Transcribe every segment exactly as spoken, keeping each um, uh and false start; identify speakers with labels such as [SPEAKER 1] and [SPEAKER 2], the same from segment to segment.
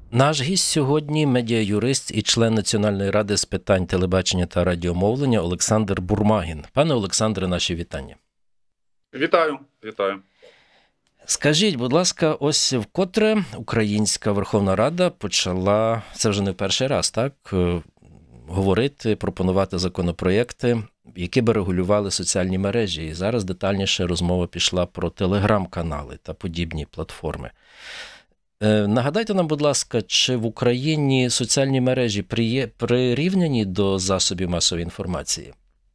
[SPEAKER 1] Наш гість сьогодні – медіа-юрист і член Національної ради з питань телебачення та радіомовлення Олександр Бурмагін. Пане Олександре, наші вітання.
[SPEAKER 2] Вітаю, вітаю.
[SPEAKER 1] Скажіть, будь ласка, ось вкотре Українська Верховна Рада почала, це вже не в перший раз, так, говорити, пропонувати законопроєкти, які би регулювали соціальні мережі. І зараз детальніше розмова пішла про телеграм-канали та подібні платформи. Нагадайте нам, будь ласка, чи в Україні соціальні мережі прирівняні до засобів масової інформації?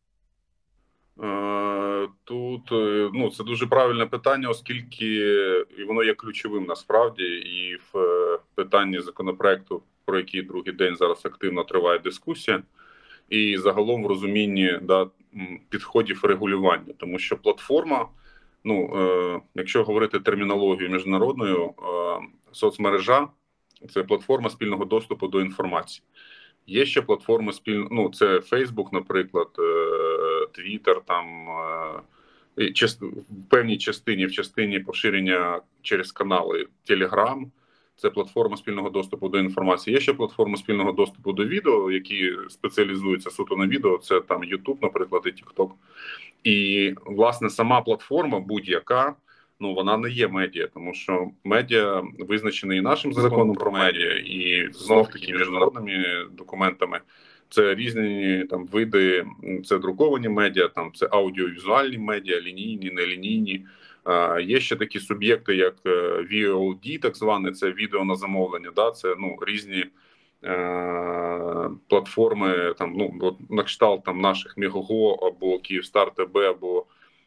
[SPEAKER 2] Тут, ну, це дуже правильне питання, оскільки і воно є ключовим насправді, і в питанні законопроекту, про який другий день зараз активно триває дискусія, і загалом в розумінні, да, підходів регулювання. Тому що платформа, ну, е, якщо говорити термінологією міжнародною, е, соцмережа – це платформа спільного доступу до інформації. Є ще платформи спільно, ну, це Facebook, наприклад, Twitter, там, в певній частині, в частині поширення через канали Telegram, це платформа спільного доступу до інформації. Є ще платформа спільного доступу до відео, які спеціалізуються суто на відео, це там YouTube, наприклад, і TikTok. І, власне, сама платформа будь-яка, ну, вона не є медіа, тому що медіа визначений і нашим законом про медіа, і знов-таки міжнародними документами. Це різні там види, це друковані медіа, там це аудіовізуальні медіа, лінійні, нелінійні. А, є ще такі суб'єкти, як ві о ді, так зване, це відео на замовлення, да, це, ну, різні е, платформи, там, ну, на кшталт там наших Мегаго або Київстар ТБ, або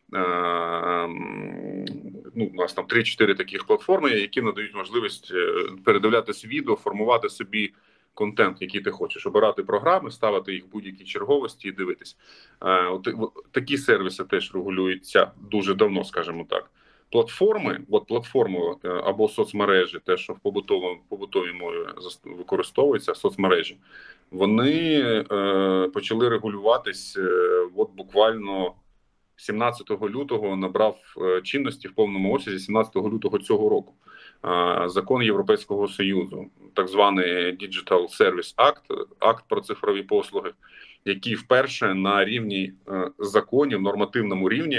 [SPEAKER 2] ну, у нас там три-чотири таких платформи, які надають можливість передивлятися відео, формувати собі контент, який ти хочеш, обирати програми, ставити їх в будь-якій черговості і дивитись. От, такі сервіси теж регулюються дуже давно, скажімо так. Платформи, от платформи або соцмережі, те, що в побутовій, побутовій мові використовується, соцмережі, вони е, почали регулюватись е, от буквально сімнадцятого лютого набрав чинності в повному обсязі сімнадцятого лютого цього року закон Європейського Союзу, так званий Digital Service Act, акт про цифрові послуги, який вперше на рівні законів, нормативному рівні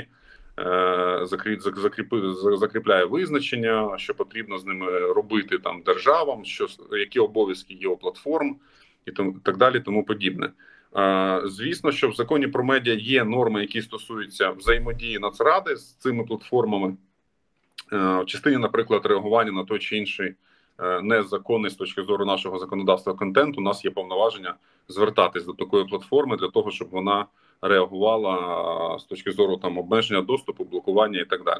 [SPEAKER 2] закріпляє визначення, що потрібно з ними робити там державам, що, які обов'язки є у платформ і так далі, тому подібне. Звісно, що в законі про медіа є норми, які стосуються взаємодії Нацради з цими платформами. В частині, наприклад, реагування на той чи інший незаконний з точки зору нашого законодавства контент, у нас є повноваження звертатись до такої платформи для того, щоб вона реагувала з точки зору там обмеження доступу, блокування і так далі.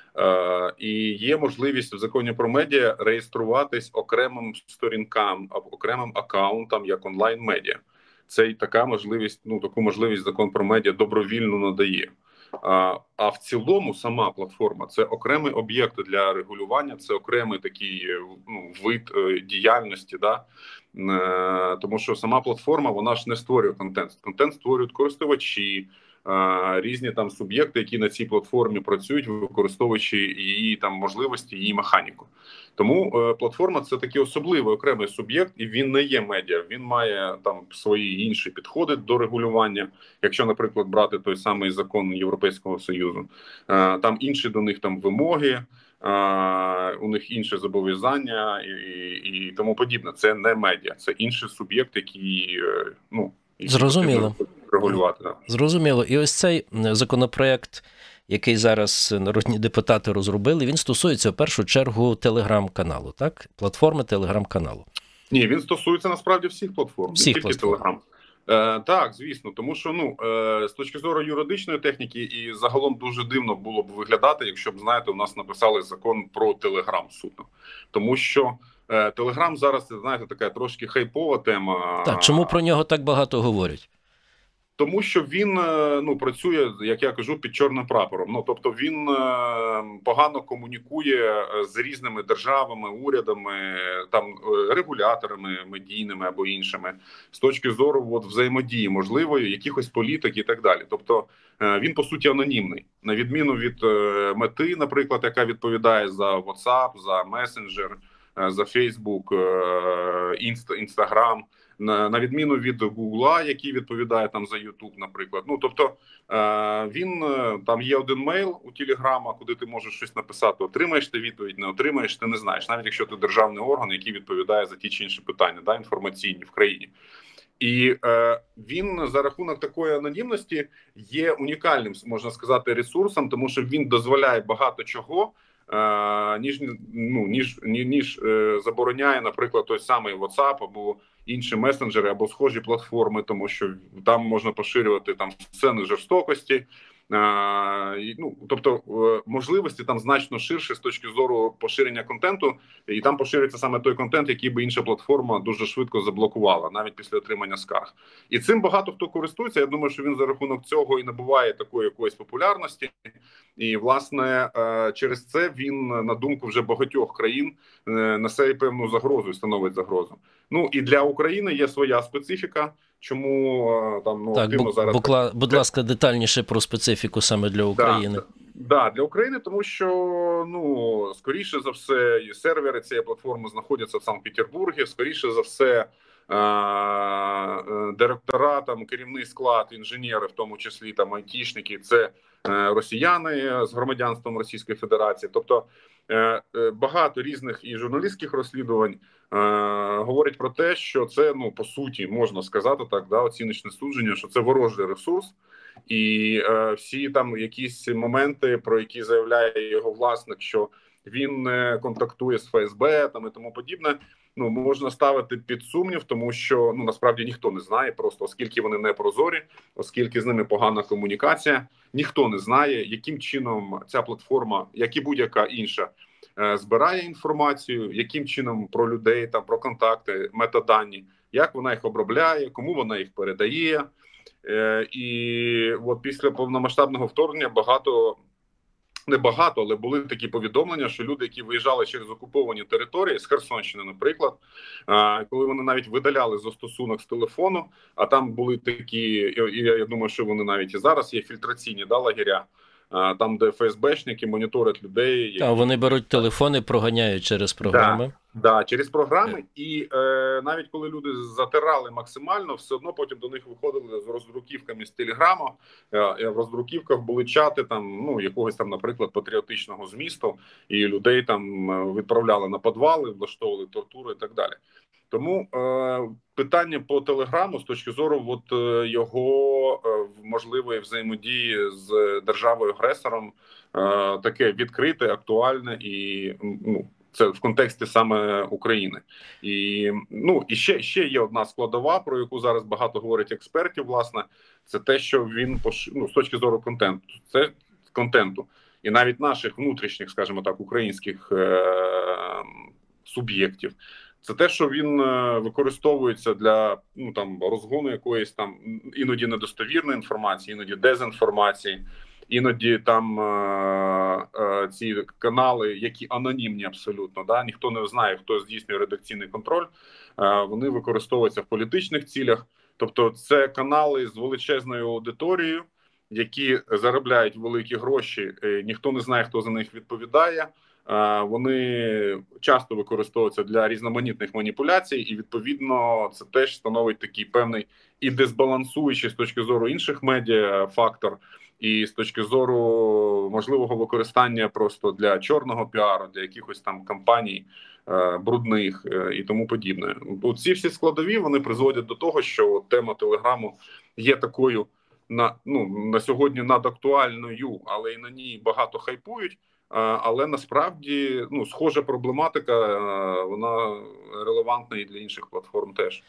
[SPEAKER 2] І є можливість в законі про медіа реєструватись окремим сторінкам або окремим акаунтам як онлайн-медіа. Це і така можливість, ну, таку можливість закон про медіа добровільно надає. А, а в цілому сама платформа – це окремий об'єкт для регулювання, це окремий такий, ну, вид е, діяльності, да? Е, тому що сама платформа, вона ж не створює контент. Контент створюють користувачі, е, різні там суб'єкти, які на цій платформі працюють, використовуючи її там можливості, її механіку. Тому е, платформа – це такий особливий окремий суб'єкт, і він не є медіа, він має там свої інші підходи до регулювання. Якщо, наприклад, брати той самий закон Європейського Союзу, е, там інші до них там вимоги, е, у них інші зобов'язання і, і, і тому подібне. Це не медіа, це інший суб'єкт, який, е, ну,
[SPEAKER 1] Зрозуміло.
[SPEAKER 2] Регулювати. Да.
[SPEAKER 1] Зрозуміло. І ось цей законопроект, який зараз народні депутати розробили, він стосується в першу чергу телеграм-каналу, так? Платформи телеграм-каналу.
[SPEAKER 2] Ні, він стосується насправді всіх платформ,
[SPEAKER 1] всіх
[SPEAKER 2] не тільки телеграм. Е, так, звісно, тому що, ну, е, з точки зору юридичної техніки і загалом дуже дивно було б виглядати, якщо б, знаєте, у нас написали закон про телеграм суто. Тому що е, телеграм зараз, знаєте, така трошки хайпова тема.
[SPEAKER 1] Так, чому про нього так багато говорять?
[SPEAKER 2] Тому що він, ну, працює, як я кажу, під чорним прапором. Ну, тобто він погано комунікує з різними державами, урядами, там регуляторами медійними або іншими з точки зору от, взаємодії можливої, якихось політик і так далі. Тобто він, по суті, анонімний. На відміну від Мети, наприклад, яка відповідає за WhatsApp, за месенджер, за Facebook, Instagram, на, на відміну від Google, який відповідає там за YouTube, наприклад. Ну, тобто він, там є один мейл у Телеграма, куди ти можеш щось написати, отримаєш ти відповідь, не отримаєш, ти не знаєш, навіть якщо ти державний орган, який відповідає за ті чи інші питання, да, інформаційні в країні. І е, він за рахунок такої анонімності є унікальним, можна сказати, ресурсом, тому що він дозволяє багато чого, е, ніж ну ніж ніж е, забороняє, наприклад, той самий WhatsApp або інші месенджери, або схожі платформи, тому що там можна поширювати там сцени жорстокості. Uh, ну, тобто можливості там значно ширше з точки зору поширення контенту, і там поширюється саме той контент, який би інша платформа дуже швидко заблокувала, навіть після отримання скарг. І цим багато хто користується. Я думаю, що він за рахунок цього і набуває такої якоїсь популярності. І, власне, через це він, на думку вже багатьох країн, несе певну загрозу і становить загрозу. Ну, і для України є своя специфіка. Чому там ну,
[SPEAKER 1] так,
[SPEAKER 2] активно
[SPEAKER 1] бу
[SPEAKER 2] зараз...
[SPEAKER 1] Букла, будь ласка, детальніше про специфіку саме для України.
[SPEAKER 2] Так, да, для України, тому що, ну, скоріше за все, і сервери цієї платформи знаходяться в Санкт-Петербургі, скоріше за все, директора, там, керівний склад, інженери, в тому числі там айтішники, це росіяни з громадянством Російської Федерації. Тобто багато різних і журналістських розслідувань говорять про те, що це, ну, по суті, можна сказати так, да, оціночне судження, що це ворожий ресурс. І е, всі там якісь моменти, про які заявляє його власник, що він не контактує з ФСБ там і тому подібне, ну, можна ставити під сумнів, тому що, ну, насправді ніхто не знає, просто оскільки вони не прозорі, оскільки з ними погана комунікація, ніхто не знає, яким чином ця платформа, як і будь-яка інша, е, збирає інформацію, яким чином про людей, там, про контакти, метадані, як вона їх обробляє, кому вона їх передає. І от після повномасштабного вторгнення багато, не багато, але були такі повідомлення, що люди, які виїжджали через окуповані території, з Херсонщини, наприклад, коли вони навіть видаляли застосунок з телефону, а там були такі, і я думаю, що вони навіть і зараз є, фільтраційні, да, лагеря, там, де ФСБшники моніторять людей. Які...
[SPEAKER 1] А вони беруть телефони, проганяють через програми.
[SPEAKER 2] Да. Да, через програми, і е, навіть коли люди затирали максимально, все одно потім до них виходили з роздруківками з Телеграму, е, в роздруківках були чати там, ну, якогось там, наприклад, патріотичного змісту, і людей там відправляли на підвали, влаштовували тортури і так далі. Тому е, питання по Телеграму з точки зору от, е, його е, можливої взаємодії з державою-агресором е, таке відкрите, актуальне і, ну, це в контексті саме України. І, ну, і ще, ще є одна складова, про яку зараз багато говорять експертів, власне, це те, що він, ну, з точки зору контенту, це контенту. І навіть наших внутрішніх, скажімо так, українських е- суб'єктів, це те, що він е використовується для, ну, там, розгону якоїсь там іноді недостовірної інформації, іноді дезінформації. Іноді там е, е, ці канали, які анонімні абсолютно, да, ніхто не знає, хто здійснює редакційний контроль, е, вони використовуються в політичних цілях. Тобто це канали з величезною аудиторією, які заробляють великі гроші, е, ніхто не знає, хто за них відповідає. Е, вони часто використовуються для різноманітних маніпуляцій, і, відповідно, це теж становить такий певний і дисбалансуючий з точки зору інших медіа фактор, і з точки зору можливого використання просто для чорного піару, для якихось там кампаній е, брудних е, і тому подібне. Ці всі складові, вони призводять до того, що тема Телеграму є такою на, ну, на сьогодні надактуальною, але і на ній багато хайпують. Е, але насправді, ну, схожа проблематика, е, вона релевантна і для інших платформ теж.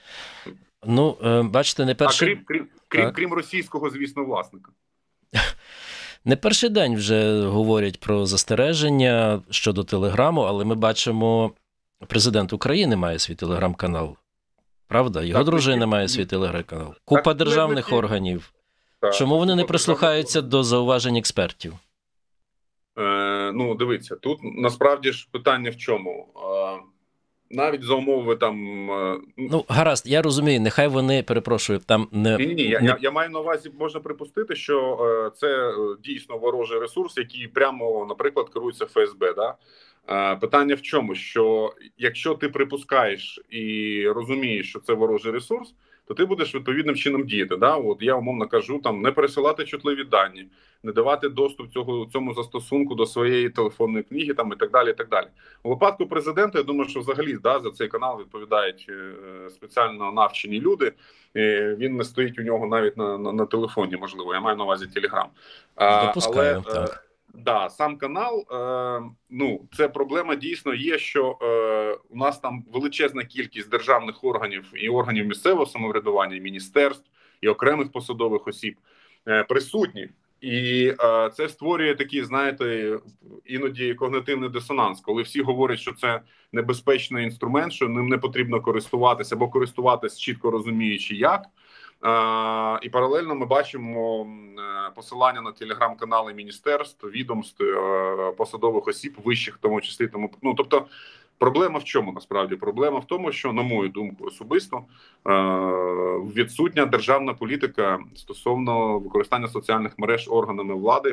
[SPEAKER 1] Ну, е, бачите, не перший...
[SPEAKER 2] А крім, крім, крім, крім російського, звісно, власника.
[SPEAKER 1] Не перший день вже говорять про застереження щодо Телеграму, але ми бачимо, президент України має свій телеграм-канал. Правда? Його так, дружина має свій телеграм-канал. Купа так, державних не, не, органів. Так, Чому вони не прислухаються до зауважень експертів?
[SPEAKER 2] Е, ну, дивіться, тут насправді ж питання в чому? Е, навіть за умови там...
[SPEAKER 1] Ну, гаразд, я розумію, нехай вони, перепрошую, там не...
[SPEAKER 2] Ні, ні, я, я, я маю на увазі, можна припустити, що е, це дійсно ворожий ресурс, який прямо, наприклад, керується ФСБ, да? Питання в чому? Що якщо ти припускаєш і розумієш, що це ворожий ресурс, то ти будеш відповідним чином діяти. Да? От я умовно кажу, там не пересилати чутливі дані, не давати доступ цього цьому застосунку до своєї телефонної книги, там і так далі. І так далі. У випадку президента, я думаю, що взагалі да, за цей канал відповідають е, спеціально навчені люди. Е, він не стоїть у нього навіть на, на, на телефоні, можливо. Я маю на увазі Телеграм.
[SPEAKER 1] Допускаю,
[SPEAKER 2] але,
[SPEAKER 1] так.
[SPEAKER 2] Да, сам канал, е, ну це проблема дійсно є, що е, у нас там величезна кількість державних органів і органів місцевого самоврядування, і міністерств, і окремих посадових осіб е, присутні. І е, це створює такий, знаєте, іноді когнитивний дисонанс, коли всі говорять, що це небезпечний інструмент, що ним не потрібно користуватися або користуватися чітко розуміючи як. Uh, і паралельно ми бачимо uh, посилання на телеграм-канали міністерств, відомств, uh, посадових осіб, вищих, в тому числі. Тому, ну, тобто, проблема в чому насправді? Проблема в тому, що, на мою думку, особисто uh, відсутня державна політика стосовно використання соціальних мереж органами влади.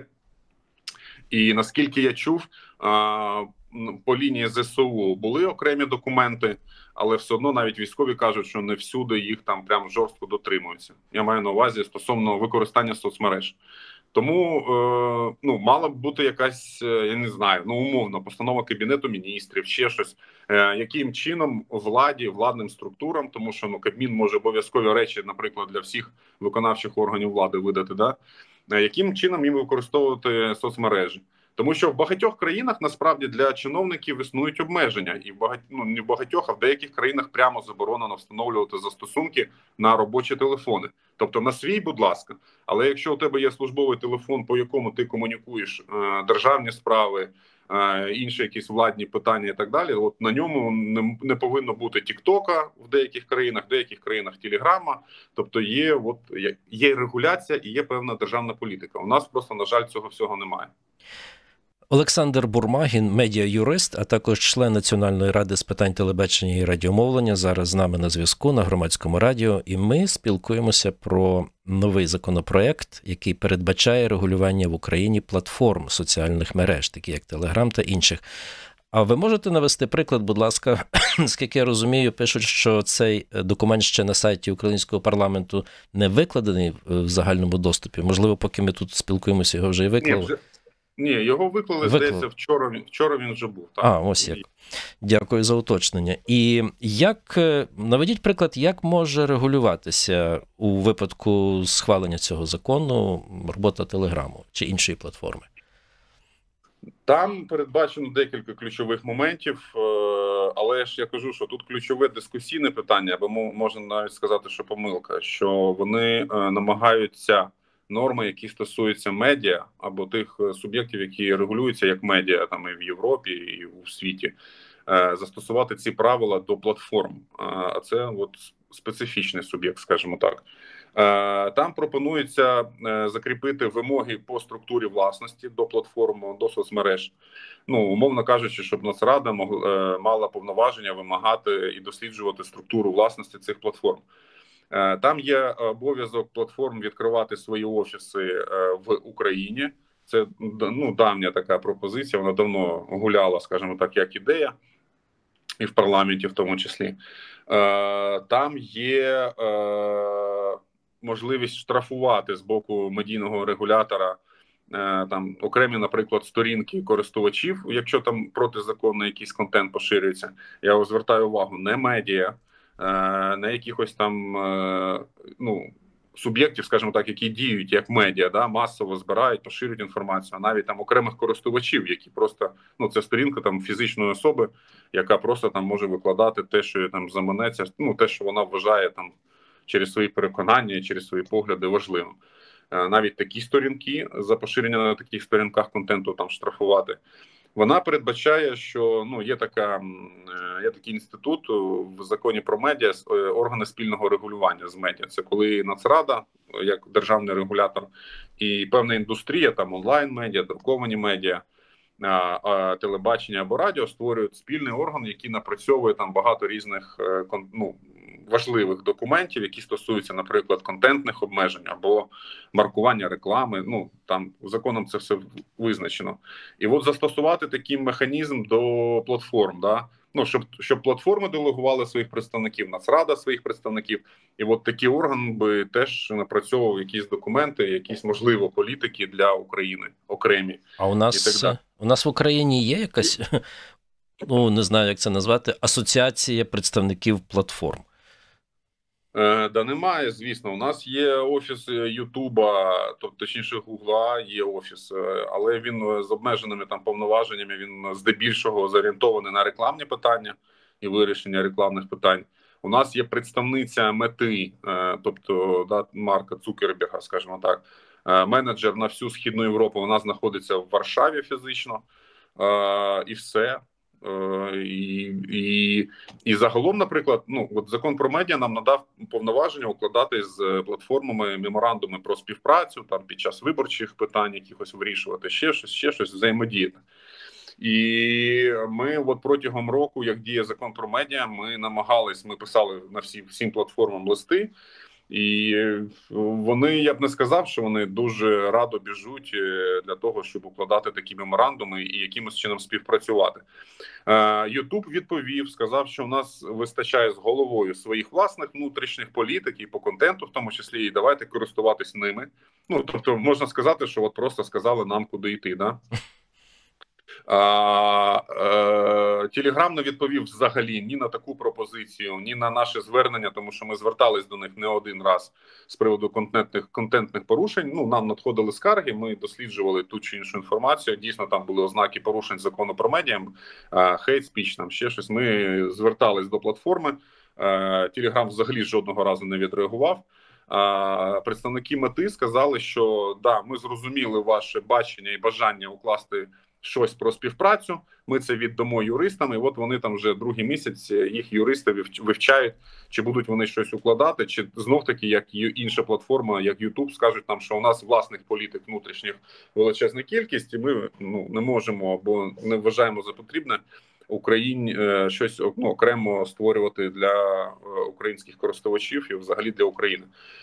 [SPEAKER 2] І наскільки я чув, uh, по лінії зе се у були окремі документи, але все одно навіть військові кажуть, що не всюди їх там прям жорстко дотримуються. Я маю на увазі стосовно використання соцмереж. Тому е, ну, мала б бути якась, я не знаю, ну умовно, постанова Кабінету міністрів, ще щось, е, яким чином владі, владним структурам, тому що ну, Кабмін може обов'язкові речі, наприклад, для всіх виконавчих органів влади видати, да? е, яким чином їм використовувати соцмережі. Тому що в багатьох країнах насправді для чиновників існують обмеження, і в багать... ну, не в багатьох, а в деяких країнах прямо заборонено встановлювати застосунки на робочі телефони. Тобто на свій, будь ласка, але якщо у тебе є службовий телефон, по якому ти комунікуєш е, державні справи, е, інші якісь владні питання і так далі, от на ньому не, не повинно бути Тіктока в деяких країнах, в деяких країнах Телеграма. Тобто є, от, є, є регуляція і є певна державна політика. У нас просто, на жаль, цього всього немає.
[SPEAKER 1] Олександр Бурмагін, медіа-юрист, а також член Національної ради з питань телебачення і радіомовлення, зараз з нами на зв'язку на Громадському радіо, і ми спілкуємося про новий законопроект, який передбачає регулювання в Україні платформ соціальних мереж, такі як Телеграм та інших. А ви можете навести приклад, будь ласка, наскільки я розумію, пишуть, що цей документ ще на сайті українського парламенту не викладений в загальному доступі. Можливо, поки ми тут спілкуємося, його вже і виклали.
[SPEAKER 2] Ні, його виклали, Виклали. здається, вчора, вчора він вже був. Так?
[SPEAKER 1] А, ось як. Дякую за уточнення. І як, наведіть приклад, як може регулюватися у випадку схвалення цього закону робота Телеграму чи іншої платформи?
[SPEAKER 2] Там передбачено декілька ключових моментів, але ж я кажу, що тут ключове дискусійне питання, або можна навіть сказати, що помилка, що вони намагаються норми, які стосуються медіа або тих суб'єктів, які регулюються як медіа там і в Європі, і у світі, застосувати ці правила до платформ. А це от специфічний суб'єкт, скажімо так. Там пропонується закріпити вимоги по структурі власності до платформ, до соцмереж. Ну, умовно кажучи, щоб Нацрада мала повноваження вимагати і досліджувати структуру власності цих платформ. Там є обов'язок платформ відкривати свої офіси в Україні. Це ну, давня така пропозиція, вона давно гуляла, скажімо так, як ідея, і в парламенті в тому числі. Там є можливість штрафувати з боку медійного регулятора там окремі, наприклад, сторінки користувачів, якщо там протизаконно якийсь контент поширюється. Я звертаю увагу, не медіа, на якихось там ну, суб'єктів, скажімо так, які діють як медіа, да, масово збирають, поширюють інформацію, а навіть там окремих користувачів, які просто, ну, це сторінка там фізичної особи, яка просто там може викладати те, що там заманеться, ну, те, що вона вважає там через свої переконання, через свої погляди важливим. Навіть такі сторінки, за поширення на таких сторінках контенту там штрафувати. Вона передбачає, що ну є така є такий інститут в законі про медіа, органи спільного регулювання з медіа. Це коли Нацрада, як державний регулятор, і певна індустрія, там онлайн-медіа, друковані медіа, телебачення або радіо створюють спільний орган, який напрацьовує там багато різних ну, важливих документів, які стосуються, наприклад, контентних обмежень або маркування реклами. Ну там законом це все визначено. І от застосувати такий механізм до платформ, да. Ну, щоб щоб платформи делегували своїх представників, Нацрада своїх представників, і от такий орган би теж напрацьовував якісь документи, якісь можливо політики для України окремі.
[SPEAKER 1] А у нас у нас в Україні є якась, ну не знаю, як це назвати, асоціація представників платформ?
[SPEAKER 2] Е, да немає, звісно. У нас є офіс Ютуба, тобто, точніше, Гугла є офіс, але він з обмеженими там повноваженнями, він здебільшого зорієнтований на рекламні питання і вирішення рекламних питань. У нас є представниця Мети, е, тобто да, Марка Цукерберга, скажімо так, е, менеджер на всю Східну Європу, вона знаходиться в Варшаві фізично, е, і все. І, і, і загалом, наприклад, ну от закон про медіа нам надав повноваження укладати з платформами меморандуми про співпрацю там під час виборчих питань, якихось вирішувати, ще щось, ще щось взаємодіяти. І ми от протягом року, як діє закон про медіа, ми намагались, ми писали на всі всім платформам листи. І вони, я б не сказав, що вони дуже радо біжуть для того, щоб укладати такі меморандуми і якимось чином співпрацювати. Ютуб відповів, сказав, що у нас вистачає з головою своїх власних внутрішніх політик і по контенту, в тому числі, і давайте користуватись ними. Ну, тобто, можна сказати, що от просто сказали нам, куди йти, да? А, е, Телеграм не відповів взагалі ні на таку пропозицію, ні на наше звернення, тому що ми звертались до них не один раз з приводу контентних контентних порушень. Ну, нам надходили скарги, ми досліджували ту чи іншу інформацію. Дійсно, там були ознаки порушень закону про медіа, хейт спіч, там ще щось. Ми звертались до платформи. Телеграм взагалі жодного разу не відреагував. А представники Мети сказали, що да, ми зрозуміли ваше бачення і бажання укласти щось про співпрацю, ми це віддамо юристам, і от вони там вже другий місяць, їх юристи вивчають, чи будуть вони щось укладати, чи знов-таки, як і інша платформа, як YouTube, скажуть нам, що у нас власних політик внутрішніх величезна кількість, і ми ну, не можемо або не вважаємо за потрібне Україні щось ну, окремо створювати для українських користувачів і взагалі для України.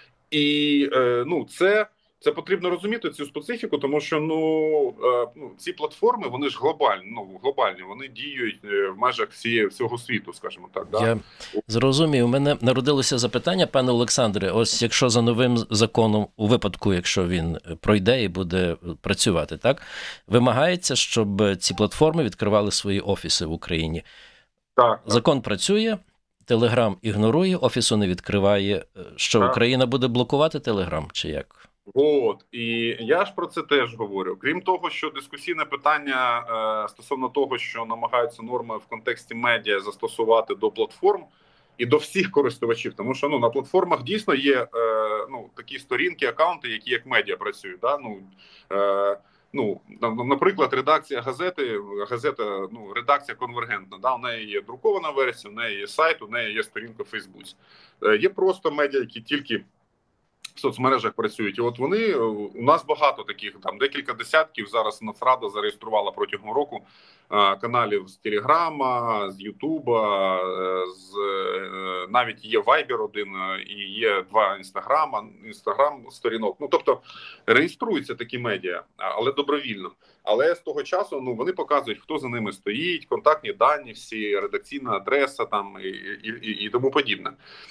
[SPEAKER 2] І ну, це... Це потрібно розуміти, цю специфіку, тому що ну, ну ці платформи, вони ж глобальні, ну глобальні, вони діють в межах всієї всього світу, скажімо так. Да?
[SPEAKER 1] Я зрозумів. У мене народилося запитання, пане Олександре. Ось якщо за новим законом, у випадку, якщо він пройде і буде працювати, так вимагається, щоб ці платформи відкривали свої офіси в Україні.
[SPEAKER 2] Так.
[SPEAKER 1] Закон так. працює. Телеграм ігнорує, офісу не відкриває. Що так. Україна буде блокувати Телеграм чи як?
[SPEAKER 2] От, і я ж про це теж говорю. Крім того, що дискусійне питання е, стосовно того, що намагаються норми в контексті медіа застосувати до платформ і до всіх користувачів, тому що ну на платформах дійсно є е, ну такі сторінки, акаунти, які як медіа працюють. Да? Ну, е, ну, наприклад, редакція газети, газета, ну редакція конвергентна. Да? У неї є друкована версія, у неї є сайт, у неї є сторінка в Фейсбуці. Е, є просто медіа, які тільки в соцмережах працюють. І от вони, у нас багато таких, там декілька десятків зараз Нацрада зареєструвала протягом року каналів з Телеграма, з Ютуба, з навіть є Вайбер один і є два Інстаграма, Інстаграм сторінок. Ну, тобто реєструються такі медіа, але добровільно. Але з того часу ну вони показують, хто за ними стоїть, контактні дані, всі, редакційна адреса там і, і, і, і тому подібне.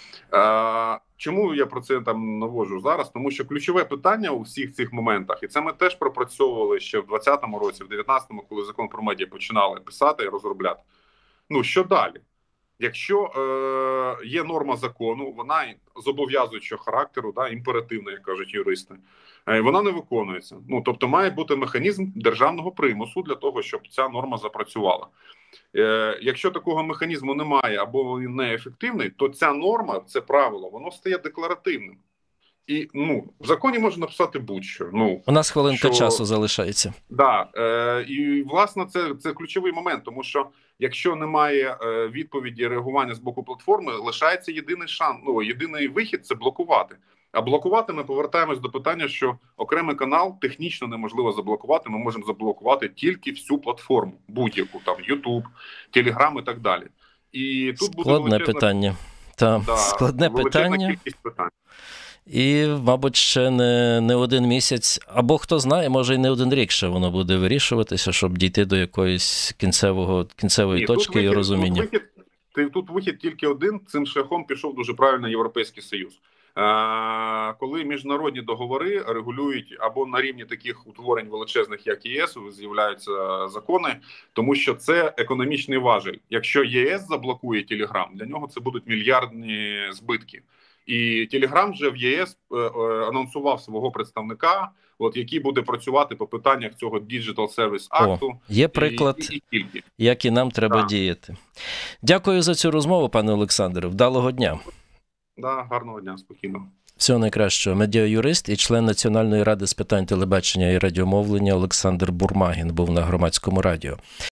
[SPEAKER 2] А, чому я про це там наводжу зараз? Тому що ключове питання у всіх цих моментах, і це ми теж пропрацьовували ще в двадцятому році, в дев'ятнадцятому, коли закон про медіа починали писати і розробляти. Ну, що далі? Якщо е, є норма закону, вона зобов'язуючого характеру, да, імперативна, як кажуть юристи, е, вона не виконується. Ну, тобто має бути механізм державного примусу для того, щоб ця норма запрацювала. Е, якщо такого механізму немає або він неефективний, то ця норма, це правило, воно стає декларативним. І ну, в законі можна написати будь-що. Ну,
[SPEAKER 1] у нас хвилинка
[SPEAKER 2] що...
[SPEAKER 1] часу залишається.
[SPEAKER 2] Да, е, і власне це, це ключовий момент, тому що якщо немає е, відповіді реагування з боку платформи, лишається єдиний шанс, ну, єдиний вихід – це блокувати. А блокувати ми повертаємось до питання, що окремий канал технічно неможливо заблокувати, ми можемо заблокувати тільки всю платформу, будь-яку, там, YouTube, Telegram і так далі. І тут
[SPEAKER 1] складне
[SPEAKER 2] буде величезна...
[SPEAKER 1] питання. Там
[SPEAKER 2] да,
[SPEAKER 1] складне питання.
[SPEAKER 2] Кількість питань.
[SPEAKER 1] І, мабуть, ще не, не один місяць, або хто знає, може і не один рік ще воно буде вирішуватися, щоб дійти до якоїсь кінцевого, кінцевої
[SPEAKER 2] Ні,
[SPEAKER 1] точки
[SPEAKER 2] вихід,
[SPEAKER 1] і розуміння.
[SPEAKER 2] Тут вихід, тут вихід тільки один, цим шляхом пішов дуже правильно Європейський Союз. Е, коли міжнародні договори регулюють або на рівні таких утворень величезних, як ЄС, з'являються закони, тому що це економічний важіль. Якщо ЄС заблокує Телеграм, для нього це будуть мільярдні збитки. І Телеграм вже в ЄС е, е, анонсував свого представника, от який буде працювати по питаннях цього Digital Service Акту.
[SPEAKER 1] О, є приклад,
[SPEAKER 2] і, і, і
[SPEAKER 1] як і нам треба
[SPEAKER 2] да.
[SPEAKER 1] діяти. Дякую за цю розмову, пане Олександре. Вдалого дня.
[SPEAKER 2] Да, гарного дня, спокійно.
[SPEAKER 1] Всього найкращого. Медіаюрист і член Національної ради з питань телебачення і радіомовлення Олександр Бурмагін був на Громадському радіо.